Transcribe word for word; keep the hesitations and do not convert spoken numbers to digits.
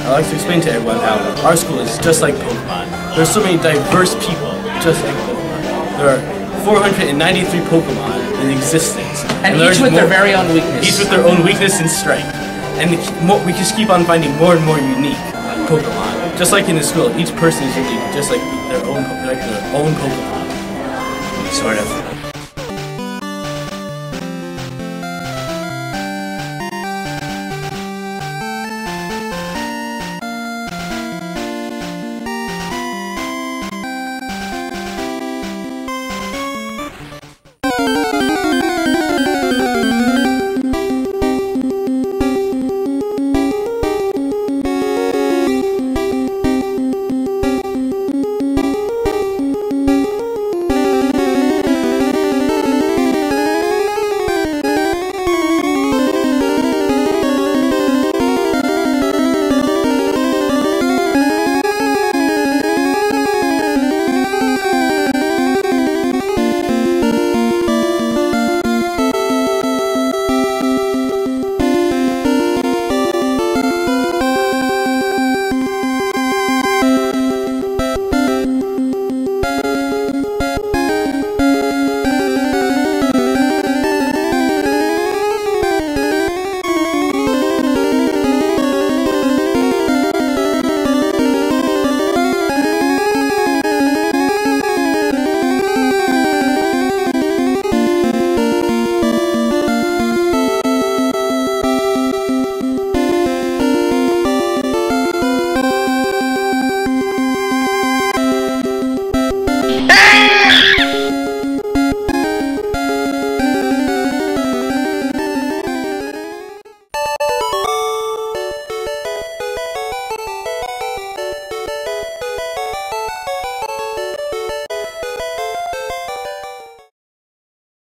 I like to explain to everyone how our school is just like Pokemon. There's so many diverse people, just like Pokemon. There are four hundred ninety-three Pokemon in existence. And, and each with more, their very own weakness. Each with their own weakness and strength. And more, we just keep on finding more and more unique Pokemon. Just like in the school, each person is unique, just like their own, like their own Pokemon. Sort of.